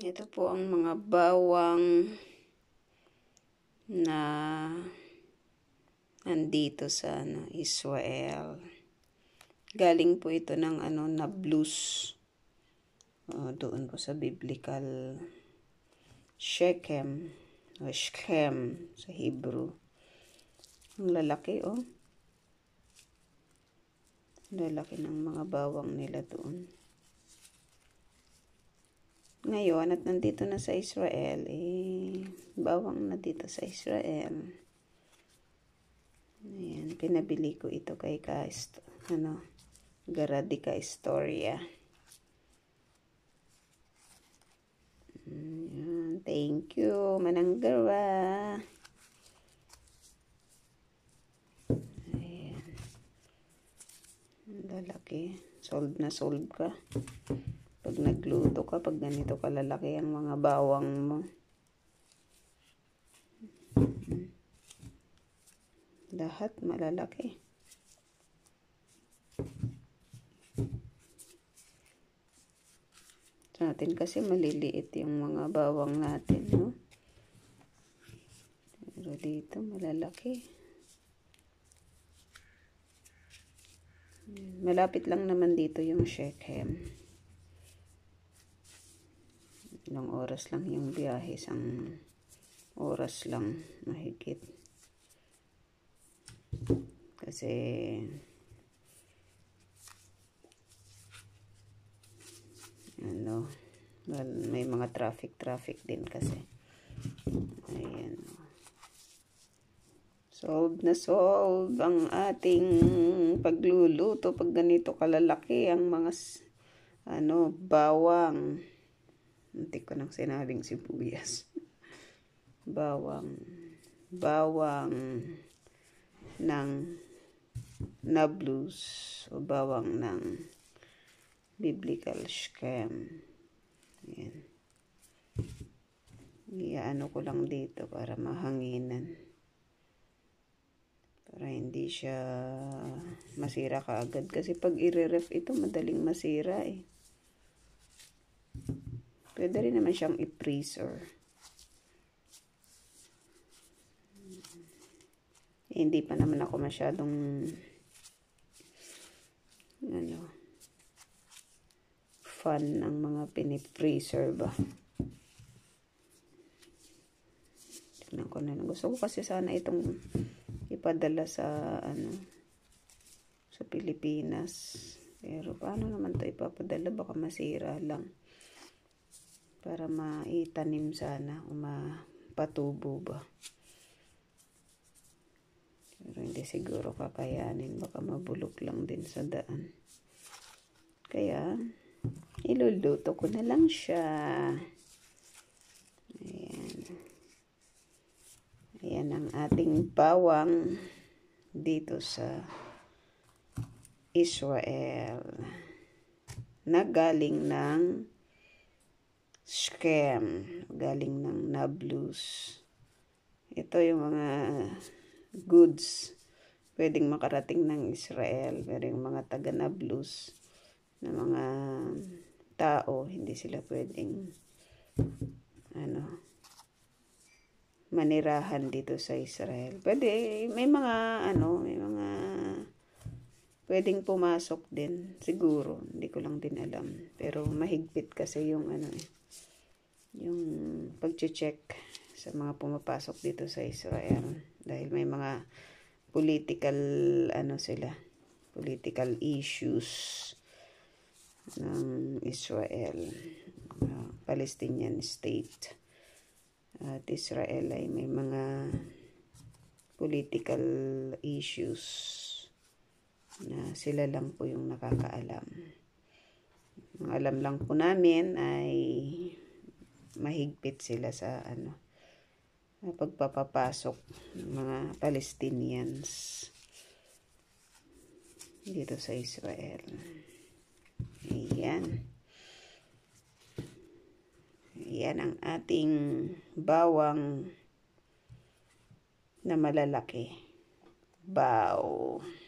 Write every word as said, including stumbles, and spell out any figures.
Ito po ang mga bawang na nandito sa ano, Israel. Galing po ito ng ano, Nablus. Uh, doon po sa biblical Shechem o Shechem sa Hebrew. Ang lalaki, oh. Lalaki ng mga bawang nila doon. Ngayon, at nandito na sa Israel, eh, bawang na dito sa Israel. Ayan, pinabili ko ito kay ka, ano, Garadika Historia. Ayan, thank you, Mananggawa. Ayan. Lalaki. Sold na sold ka. Pag nagluto ka, pag ganito kalalaki ang mga bawang mo. Lahat malalaki. Sa atin kasi maliliit yung mga bawang natin, no? Pero dito malalaki. Malapit lang naman dito yung Shechem. Ilang oras lang yung biyahe, isang oras lang mahigit. Kasi ano, well, may mga traffic traffic din kasi. Ayan. Solved na solved ang ating pagluluto pag ganito kalalaki ang mga ano, bawang. Hindi ko nang sinabing sibuyas. Bawang. Bawang ng Nablus o bawang ng biblical Shechem. Ayan. Iyaano ko lang dito para mahanginan. Para hindi siya masira kaagad. Kasi pag i-ref ito, madaling masira eh. Pwede rin naman siyang i-freezer. Eh, hindi pa naman ako masyadong ano, fan ng mga pinip-freezer ba. Tignan ko na. Gusto ko kasi sana itong ipadala sa ano, sa Pilipinas. Pero paano naman ito ipapadala? Baka masira lang. Para maitanim sana o mapatubo ba. Pero hindi siguro kakayanin. Baka mabulok lang din sa daan. Kaya, iluluto ko na lang siya. Ayan. Ayan ang ating bawang dito sa Israel. Na galing ng Shechem, galing ng Nablus. Ito yung mga goods pwedeng makarating ng Israel. Pero yung mga taga Nablus na mga tao, hindi sila pwedeng ano, manirahan dito sa Israel. Pwede, may mga ano, may mga pwedeng pumasok din. Siguro, hindi ko lang din alam. Pero mahigpit kasi yung ano eh. Yung pag-check sa mga pumapasok dito sa Israel dahil may mga political ano sila, political issues ng Israel, uh, Palestinian state at Israel ay may mga political issues na sila lang po yung nakakaalam. Ang alam lang po namin ay mahigpit sila sa ano, pagpapapasok ng mga Palestinians dito sa Israel. Ayan. Ayan ang ating bawang na malalaki. Bao.